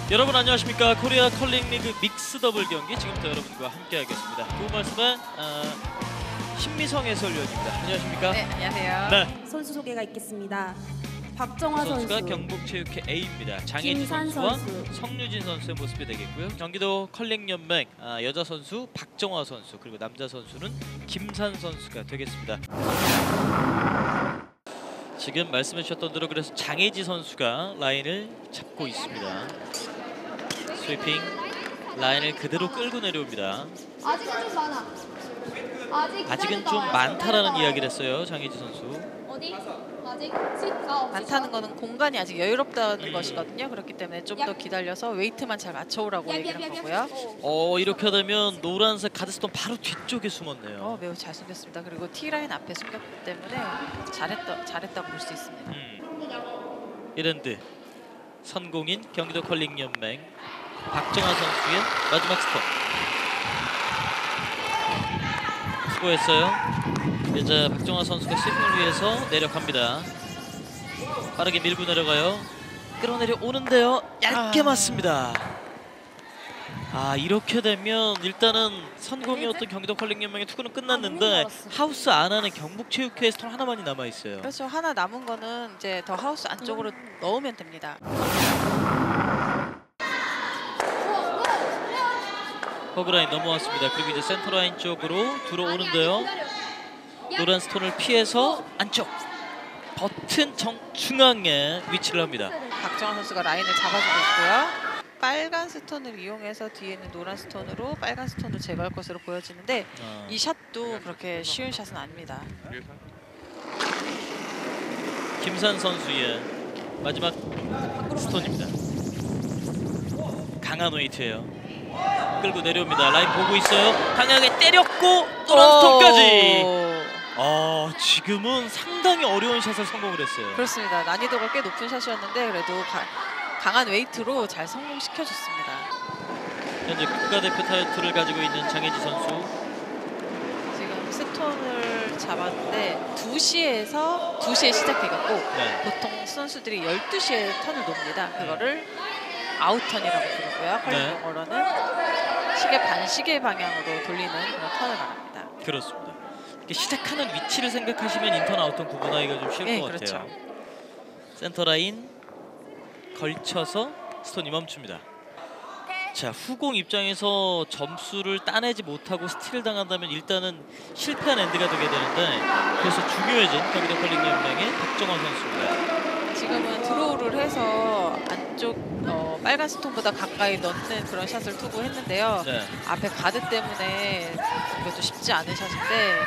여러분 안녕하십니까. 코리아 컬링 리그 믹스 더블 경기 지금부터 여러분과 함께 하겠습니다. 두 말씀은 신미성 해설위원입니다. 안녕하십니까. 네, 안녕하세요. 네. 선수 소개가 있겠습니다. 박정화 선수가 선수, 경북체육회 A입니다. 장혜지 김산 선수와 선수. 성유진 선수의 모습이 되겠고요. 경기도 컬링연맹 여자 선수 박정화 선수, 그리고 남자 선수는 김산 선수가 되겠습니다. 지금 말씀해 주셨던 대로 그래서 장혜지 선수가 라인을 잡고 있습니다. 스위핑 라인을 그대로 끌고 내려옵니다. 아직은 좀 많아. 아직은 좀 많다라는 이야기를 했어요, 장혜지 선수. 어디? 아직 많다는 거는 공간이 아직 여유롭다는 것이거든요. 그렇기 때문에 좀 더 기다려서 웨이트만 잘 맞춰오라고 얘기한 거고요. 이렇게 되면 노란색 가드스톤 바로 뒤쪽에 숨었네요. 매우 잘 숨겼습니다. 그리고 T라인 앞에 숨겼기 때문에 잘했다고 볼 수 있습니다. 1엔드 선공인 경기도 컬링연맹 박정화 선수의 마지막 스톱. 수고했어요. 이제 박정화 선수가 스윙을 위해서 내려갑니다. 빠르게 밀고 내려가요. 끌어내려 오는데요. 얇게 맞습니다. 이렇게 되면 일단은 선공이었던 경기도 컬링연맹의 투구는 끝났는데 하우스 안에는 경북체육회의 스톤 하나만이 남아있어요. 그렇죠. 하나 남은 거는 이제 더 하우스 안쪽으로 넣으면 됩니다. 허그라인 넘어왔습니다. 그리고 이제 센터라인 쪽으로 들어오는데요. 노란 스톤을 피해서 안쪽 버튼 중앙에 위치를 합니다. 박정화 선수가 라인을 잡아주고 있고요. 빨간 스톤을 이용해서 뒤에 있는 노란 스톤으로 빨간 스톤을 제거할 것으로 보여지는데 이 샷도 그렇게 쉬운 샷은 아닙니다. 김산 선수의 마지막 스톤입니다. 강한 웨이트예요. 끌고 내려옵니다. 라인 보고 있어요. 강하게 때렸고 노란 스톤까지. 지금은 상당히 어려운 샷을 성공을 했어요. 그렇습니다. 난이도가 꽤 높은 샷이었는데 그래도 강한 웨이트로 잘 성공시켜줬습니다. 현재 국가대표 타이틀을 가지고 있는 장혜지 선수. 지금 스톤을 잡았는데 2시에 시작해갖고 보통 선수들이 12시에 턴을 놓습니다. 그거를 아웃턴이라고 부르고요. 컬링 용어로는 시계 반시계 방향으로 돌리는 그런 턴을 말합니다. 그렇습니다. 시작하는 위치를 생각하시면 인턴 아웃턴 구분하기가 좀 쉬울 것 그렇죠. 같아요. 센터 라인 걸쳐서 스톤이 멈춥니다. 자, 후공 입장에서 점수를 따내지 못하고 스틸을 당한다면 일단은 실패한 엔드가 되게 되는데, 그래서 중요해진 경기도 컬링연맹의 박정화 선수입니다. 지금은 드로우를 해서 안쪽 빨간 스톤보다 가까이 넣는 그런 샷을 투구했는데요. 앞에 가드 때문에 이것도 쉽지 않은 샷인데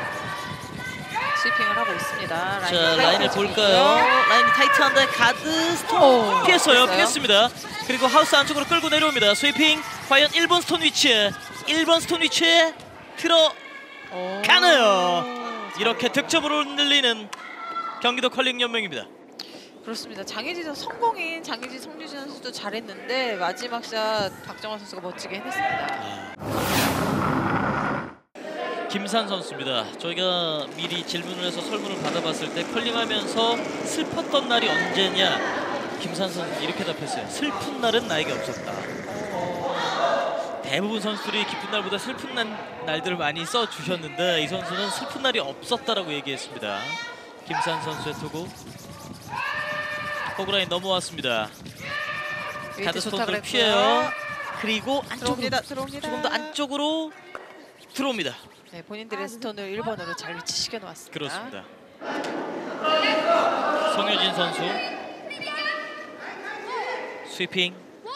스위핑을 하고 있습니다. 자, 라인을 볼까요? 라인이 타이트한데 가드 스톤 피했어요. 피했습니다. 그리고 하우스 안쪽으로 끌고 내려옵니다. 스위핑 과연 1번 스톤 위치에 들어가네요. 이렇게 득점으로 흔들리는 경기도 컬링연맹입니다. 그렇습니다. 장혜지 성공인 장혜지 성유진 선수도 잘했는데 마지막 샷 박정화 선수가 멋지게 해냈습니다. 김산 선수입니다. 저희가 미리 질문을 해서 설문을 받아봤을 때 컬링하면서 슬펐던 날이 언제냐, 김산 선수 이렇게 답했어요. 슬픈 날은 나에게 없었다. 대부분 선수들이 기쁜 날보다 슬픈 날들을 많이 써주셨는데 이 선수는 슬픈 날이 없었다라고 얘기했습니다. 김산 선수의 투구. 호그라인 넘어왔습니다. 가드스톤을 피해요. 그리고 안쪽으로 들어옵니다. 조금 더 안쪽으로 들어옵니다. 네, 본인들의 스톤을 1번으로 잘 위치시켜 놓았습니다. 그렇습니다. 성유진 선수 스위핑.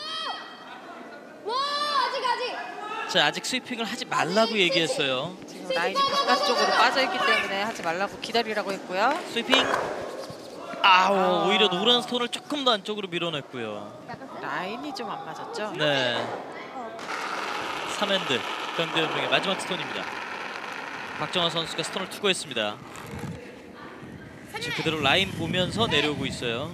자, 아직 스위핑을 하지 말라고 얘기했어요. 지금 라인이 바깥쪽으로 빠져있기 때문에 하지 말라고 기다리라고 했고요. 스위핑. 오히려 노란 스톤을 조금 더 안쪽으로 밀어냈고요. 라인이 좀 안 맞았죠? 네. 3엔드 경기연맹의 마지막 스톤입니다. 박정화 선수가 스톤을 투구했습니다. 지금 그대로 라인 보면서 내려오고 있어요.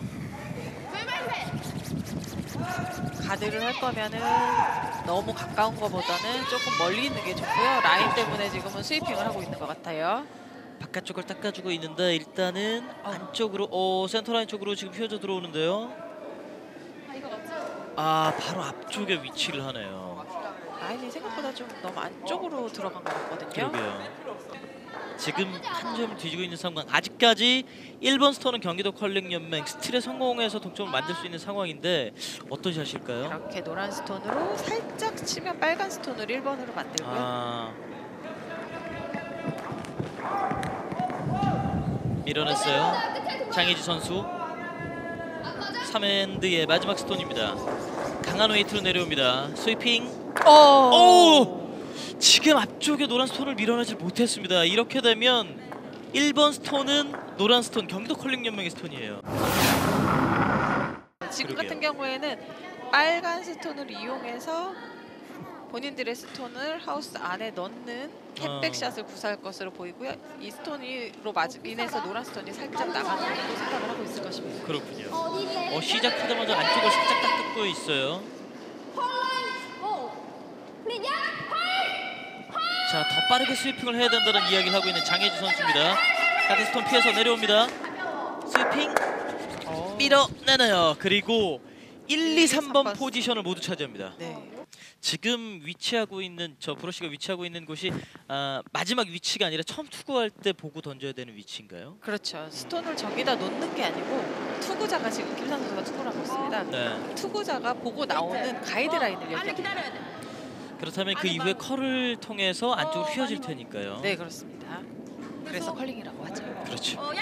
가드를 할 거면은 너무 가까운 것보다는 조금 멀리 있는 게 좋고요. 라인 때문에 지금은 스위핑을 하고 있는 것 같아요. 바깥쪽을 닦아주고 있는데 일단은 안쪽으로 센터라인 쪽으로 지금 휘어져 들어오는데요. 아, 바로 앞쪽에 위치를 하네요. 라인이 생각보다 좀 너무 안쪽으로 들어간 것 같거든요. 그러게요. 지금 한 점 뒤지고 있는 상황. 아직까지 1번 스톤은 경기도 컬링 연맹 스틸에 성공해서 동점을 만들 수 있는 상황인데 어떤 샷일까요? 이렇게 노란 스톤으로 살짝 치면 빨간 스톤으로 1번으로 만들고요. 아, 밀어냈어요. 장혜지 선수 3엔드의 마지막 스톤입니다. 강한 웨이트로 내려옵니다. 스위핑. 오! 지금 앞쪽에 노란 스톤을 밀어내지 못했습니다. 이렇게 되면 1번 스톤은 노란 스톤, 경기도 컬링 연맹의 스톤이에요. 지금 그러게요. 같은 경우에는 빨간 스톤을 이용해서 본인들의 스톤을 하우스 안에 넣는 캣백샷을 구사할 것으로 보이고요. 이 스톤으로 인해서 노란 스톤이 살짝 나가는 걸로 생각을 하고 있을 것입니다. 그렇군요. 어디래? 시작하자마자 안쪽을 살짝 딱 뜯고 있어요. 자, 더 빠르게 스위핑을 해야 된다는 이야기를 하고 있는 장혜지 선수입니다. 카드스톤 피해서 내려옵니다. 스위핑 밀어내나요. 그리고 1, 2, 3번 포지션을 모두 차지합니다. 네. 지금 위치하고 있는 브러쉬가 위치하고 있는 곳이 마지막 위치가 아니라 처음 투구할 때 보고 던져야 되는 위치인가요? 그렇죠. 스톤을 저기다 놓는 게 아니고 투구자가 지금 김산 선수가 투구를 하고 있습니다. 네. 투구자가 보고 나오는 가이드라인을 얘기합니다. 그렇다면 그 이후에 컬을 통해서 안쪽으로 휘어질 테니까요. 네, 그렇습니다. 그래서 컬링이라고 하죠. 그렇죠.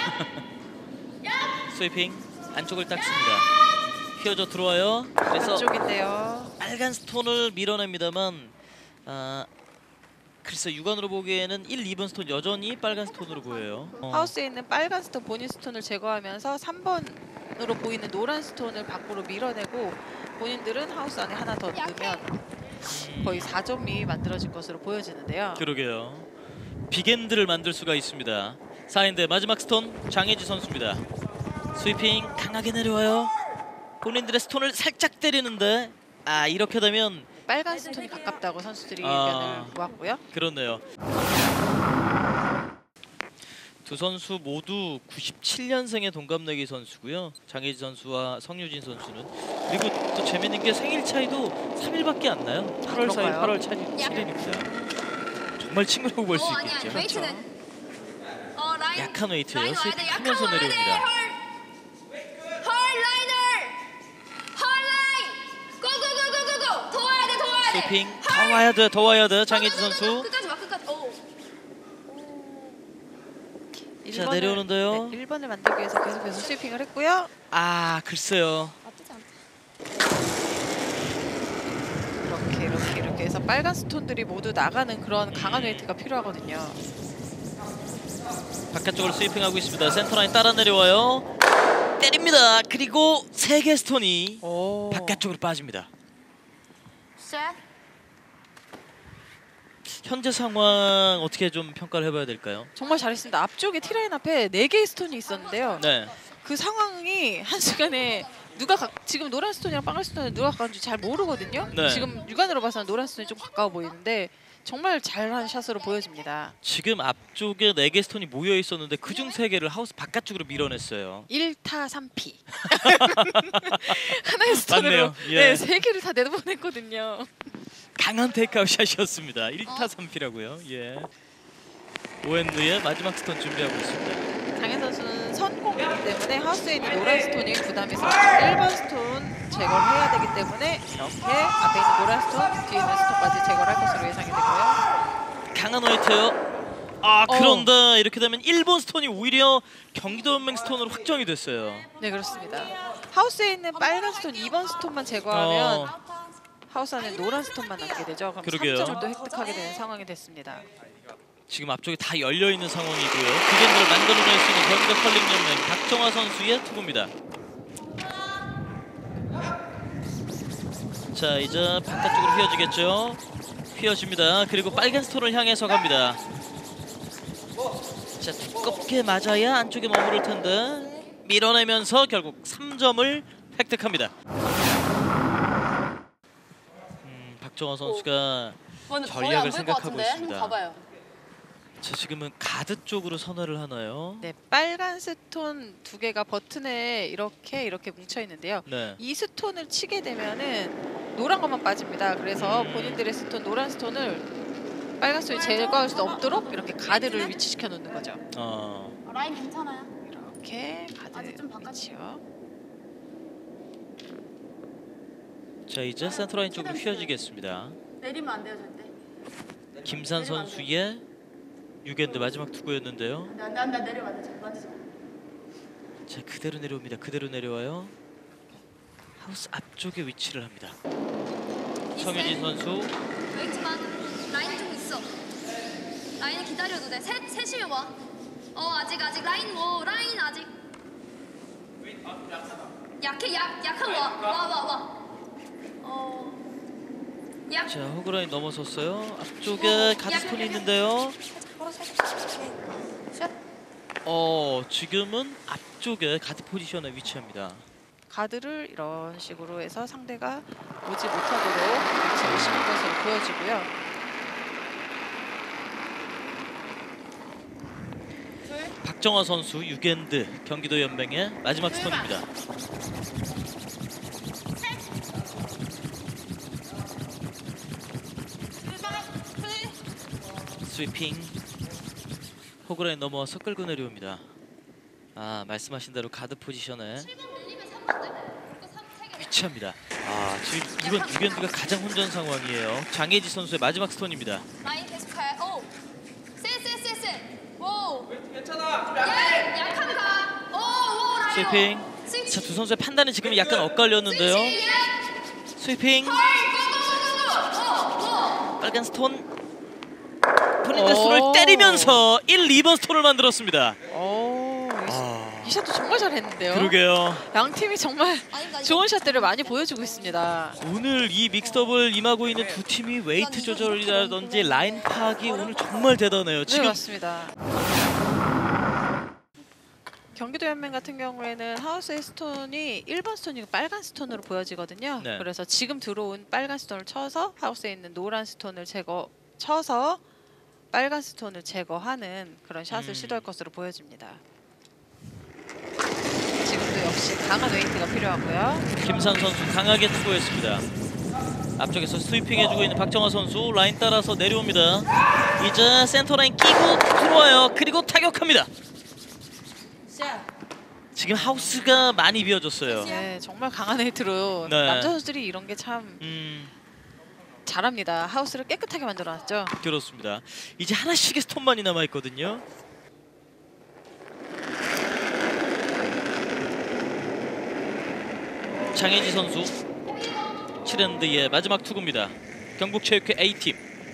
스위핑 안쪽을 닦습니다. 휘어져 들어와요. 그래서 안쪽인데요. 빨간 스톤을 밀어냅니다만 글쎄 육안으로 보기에는 1, 2번 스톤 여전히 빨간 스톤으로 보여요. 하우스에 있는 빨간 스톤 본인 스톤을 제거하면서 3번으로 보이는 노란 스톤을 밖으로 밀어내고 본인들은 하우스 안에 하나 더 넣으면 거의 4점이 만들어질 것으로 보여지는데요. 그러게요. 빅엔드를 만들 수가 있습니다. 4엔드 마지막 스톤 장혜지 선수입니다. 스위핑 강하게 내려와요. 본인들의 스톤을 살짝 때리는데 이렇게 되면 빨간 스톤이 가깝다고 선수들이 아. 의견을 모았고요. 그렇네요. 두 선수 모두 97년생의 동갑내기 선수고요. 장혜지 선수와 성유진 선수는. 그리고 또 재밌는 게 생일 차이도 3일밖에 안 나요. 8월 4일, 그런가요? 8월 7일입니다. 정말 친구라고 볼 수 있겠죠. 웨이트는 라인. 약한 웨이트예요. 라인 와야 돼. 스위핑하면서 약한 와야 돼. 내려옵니다. 헐 라이너. 헐 라인. 고고고고고고. 더 와야 돼. 더 와야 돼. 스위핑 더 와야 돼. 더 와야 돼. 장혜지 선수. 끝까지 와. 끝까지. 오. 자, 내려오는데요. 네, 1번을 만들기 위해서 계속해서 스위핑을 했고요. 글쎄요. 나쁘지 않다. 이렇게 해서 빨간 스톤들이 모두 나가는 그런 강한 웨이트가 필요하거든요. 바깥쪽으로 스위핑하고 있습니다. 센터라인 따라 내려와요. 때립니다. 그리고 3개 스톤이 오. 바깥쪽으로 빠집니다. 셋. 현재 상황 어떻게 좀 평가를 해봐야 될까요? 정말 잘했습니다. 앞쪽에 티라인 앞에 4개의 스톤이 있었는데요. 네. 그 상황이 한순간에 지금 노란 스톤이랑 빨간 스톤이 누가 가까운지 잘 모르거든요. 네. 지금 육안으로 봐서는 노란 스톤이 좀 가까워 보이는데 정말 잘한 샷으로 보여집니다. 지금 앞쪽에 4개 스톤이 모여 있었는데 그중 3개를 하우스 바깥쪽으로 밀어냈어요. 1타 3피. 하나의 스톤으로 맞네요. 예. 3개를 다 내보냈거든요. 강한 테이크아웃 샷이었습니다. 1타 3피라고요. 예. 오엔드의 마지막 스톤 준비하고 있습니다. 장현 선수는 선공이기 때문에 하우스에 있는 노란 스톤이 부담이 있어서 1번 스톤 제거를 해야 되기 때문에 이렇게 앞에 있는 노란 스톤, 뒤에 있는 스톤까지 제거를 할 것으로 예상이 되고요. 강한 화이트예요. 그런데 이렇게 되면 1번 스톤이 오히려 경기도 연맹 스톤으로 확정이 됐어요. 네, 그렇습니다. 하우스에 있는 빨간 스톤 2번 스톤만 제거하면 하우스 안에 노란 스톤만 남게 되죠. 그럼 그러게요. 3점을 또 획득하게 되는 상황이 됐습니다. 지금 앞쪽이 다 열려 있는 상황이고요. 빅엔드를 만들어낼 수 있는 경기도 컬링 연맹 박정화 선수의 투구입니다. 자, 이제 바깥쪽으로 휘어지겠죠. 휘어집니다. 그리고 빨간 스톤을 향해서 갑니다. 자, 두껍게 맞아야 안쪽에 머무를 텐데 밀어내면서 결국 3점을 획득합니다. 박정화 선수가 전략을 생각하고 있습니다. 봐봐요. 자, 지금은 가드 쪽으로 선회를 하나요? 네, 빨간 스톤 두 개가 버튼에 이렇게 뭉쳐 있는데요. 네. 이 스톤을 치게 되면은 노란 것만 빠집니다. 그래서 본인들의 스톤, 노란 스톤을 빨간 스톤이 제거할 수 없도록 이렇게 가드를 위치시켜 놓는 거죠. 라인 괜찮아요? 이렇게 아직 가드 좀 바깥- 위치요. 자, 이제 센터라인 쪽으로 휘어지겠습니다. 내리면 안 돼요 절대. 김산 선수의 6엔드 마지막 투구였는데요. 안돼 내리면 안 돼. 만지지 마. 자, 그대로 내려옵니다. 그대로 내려와요. 하우스 앞쪽에 위치를 합니다. 성유진 선수. 웨이트만 라인 좀 있어. 라인 기다려도 돼. 셋이면 와. 아직 라인 라인 아직. 약해 약한 와. 약. 자, 호그라인 넘어섰어요. 앞쪽에 가드스톤이 있는데요. 지금은 앞쪽에 가드 포지션에 위치합니다. 가드를 이런 식으로 해서 상대가 오지 못하도록 위치를 시킨 것으로 보여지고요. 박정화 선수 6엔드 경기도 연맹의 마지막 스톤입니다. 스위핑. 호그라인 넘어와서 끌고 내려옵니다. 말씀하신 대로 가드 포지션에 위치합니다. 지금 이번 6엔드가 가장 혼전 상황이에요. 장혜지 선수의 마지막 스톤입니다. 라인 계속 가요. 쎄. 오. 괜찮아. 약한 가. 라인. 스위핑. 자, 두 선수의 판단이 지금 약간 엇갈렸는데요. 스위핑. 빨간 스톤. 본인의 수를 때리면서 1, 2번 스톤을 만들었습니다. 이 샷도 정말 잘했는데요. 그러게요. 양 팀이 정말 좋은 샷들을 많이 보여주고 있습니다. 오늘 이 믹스더블 임하고 있는 두 팀이 웨이트 조절이라든지 라인 파악이 오늘 정말 대단해요. 네, 지금 맞습니다. 경기도 연맹 같은 경우에는 하우스의 스톤이 1번 스톤이 빨간 스톤으로 보여지거든요. 네. 그래서 지금 들어온 빨간 스톤을 쳐서 하우스에 있는 노란 스톤을 쳐서 빨간 스톤을 제거하는 그런 샷을 시도할 것으로 보여집니다. 지금도 역시 강한 웨이트가 필요하고요. 김산 선수 강하게 투구했습니다. 앞쪽에서 스위핑해주고 있는 박정화 선수 라인 따라서 내려옵니다. 이제 센터 라인 끼고 들어와요. 그리고 타격합니다. 지금 하우스가 많이 비어졌어요. 네, 정말 강한 웨이트로 네. 남자 선수들이 이런 게 참 잘합니다. 하우스를 깨끗하게 만들어놨죠. 그렇습니다. 이제 하나씩의 스톤만이 남아있거든요. 장혜지 선수 7엔드의 마지막 투구입니다. 경북체육회 A팀.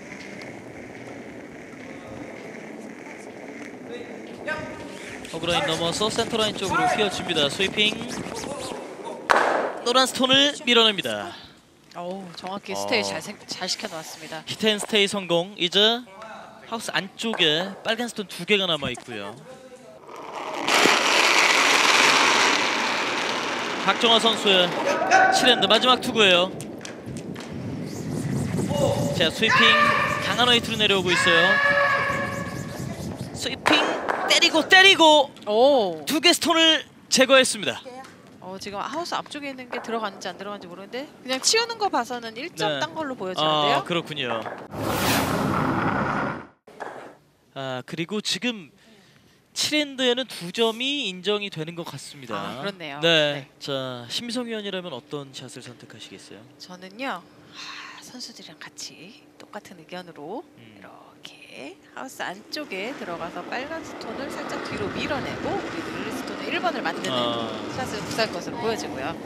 허그라인 넘어서 센터라인 쪽으로 휘어집니다. 스위핑. 노란 스톤을 밀어냅니다. 정확히 스테이 잘 시켜놓았습니다. 히트앤스테이 성공. 이제 하우스 안쪽에 빨간 스톤 2개가 남아있고요. 박정화 선수의 7엔드 마지막 투구예요. 자, 스위핑 강한 웨이트로 내려오고 있어요. 스위핑 때리고 2개 스톤을 제거했습니다. 지금 하우스 앞쪽에 있는 게 들어갔는지 안 들어갔는지 모르는데 그냥 치우는 거 봐서는 1점 딴 걸로 보여지는데요. 그렇군요. 그리고 지금 7엔드에는 2점이 인정이 되는 것 같습니다. 그렇네요. 네. 자, 심성 위원이라면 어떤 샷을 선택하시겠어요? 저는요. 선수들이랑 같이 똑같은 의견으로 이렇게 하우스 안쪽에 들어가서 빨간 스톤을 살짝 뒤로 밀어내고 우리 스톤의 1번을 만드는 샷을 구사할 것으로 보여지고요.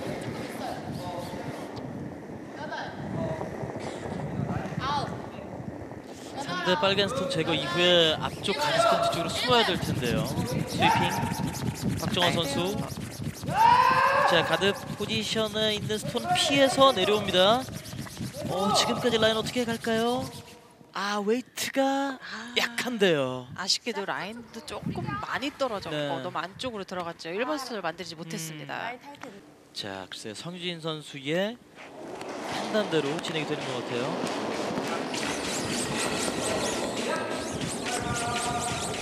상대 빨간 스톤 제거 이후에 앞쪽 가드 스톤 뒤쪽으로 숨어야 될 텐데요. 스위핑 박정화 선수. 자, 가드 포지션에 있는 스톤 피해서 내려옵니다. 지금까지 라인 어떻게 갈까요? 웨이트가 약한데요. 아쉽게도 라인도 조금 많이 떨어졌고 네. 너무 안쪽으로 들어갔죠. 1번 스톤을 만들지 못했습니다. 자, 글쎄 성유진 선수의 판단대로 진행이 되는 것 같아요.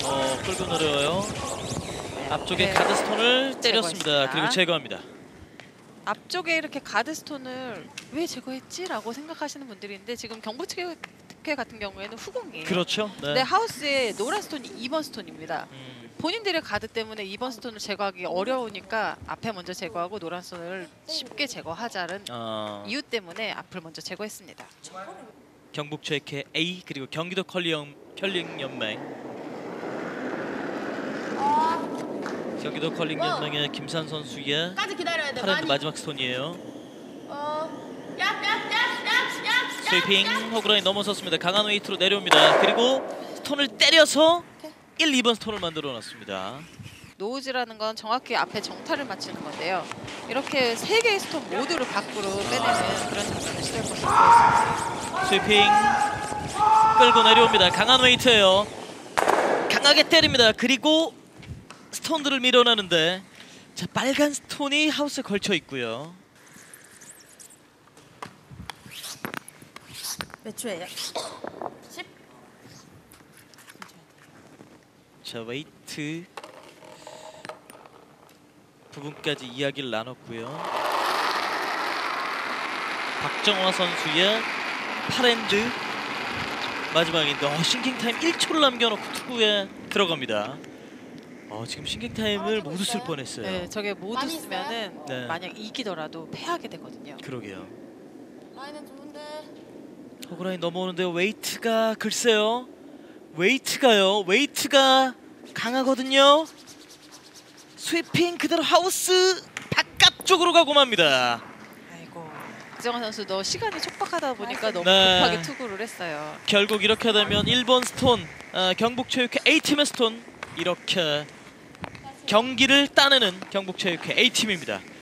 끌고 내려요. 앞쪽에 네. 가드스톤을 때렸습니다. 제거했습니다. 그리고 제거합니다. 앞쪽에 이렇게 가드스톤을 왜 제거했지라고 생각하시는 분들이 있는데 지금 경북체육회 같은 경우에는 후공이에요. 그렇죠. 네. 근데 하우스의 노란 스톤이 2번 스톤입니다. 음, 본인들의 가드 때문에 2번 스톤을 제거하기 어려우니까 앞에 먼저 제거하고 노란 스톤을 쉽게 제거하자는 이유 때문에 앞을 먼저 제거했습니다. 경북체육회 A 그리고 경기도 컬링 연맹. 경기도 컬링 연맹의 김산 선수의 까지 기다려야 돼. 8엔드 마지막 스톤이에요. 얍얍얍얍얍. 스위핑 호그라인 넘어섰습니다. 강한 웨이트로 내려옵니다. 그리고 스톤을 때려서 1, 2번 스톤을 만들어 놨습니다. 노우즈라는 건 정확히 앞에 정타를 맞추는 건데요. 이렇게 3개의 스톤 모두를 밖으로 빼내는 그런 장면을 시도할 것으로 보였습니다. 스위핑 끌고 내려옵니다. 강한 웨이트예요. 강하게 때립니다. 그리고 스톤들을 밀어내는데 자, 빨간 스톤이 하우스에 걸쳐 있고요. 몇 초예요? 자, 웨이트 부분까지 이야기를 나눴고요. 박정화 선수의 8엔드 마지막인데 싱킹 타임 1초를 남겨놓고 투구에 들어갑니다. 지금 싱킹 타임을 모두 쓸 뻔했어요. 네, 저게 모두 많이 쓰면은 네. 만약 이기더라도 패하게 되거든요. 그러게요. 라인은 좋은데. 호그라인 넘어오는데요. 웨이트가 글쎄요. 웨이트가 강하거든요. 스위핑 그대로 하우스 바깥쪽으로 가고 맙니다. 아이고, 박정환 선수도 시간이 촉박하다 보니까 너무 네. 급하게 투구를 했어요. 결국 이렇게 되면 1번 스톤 경북체육회 A팀의 스톤 이렇게 경기를 따내는 경북체육회 A팀입니다.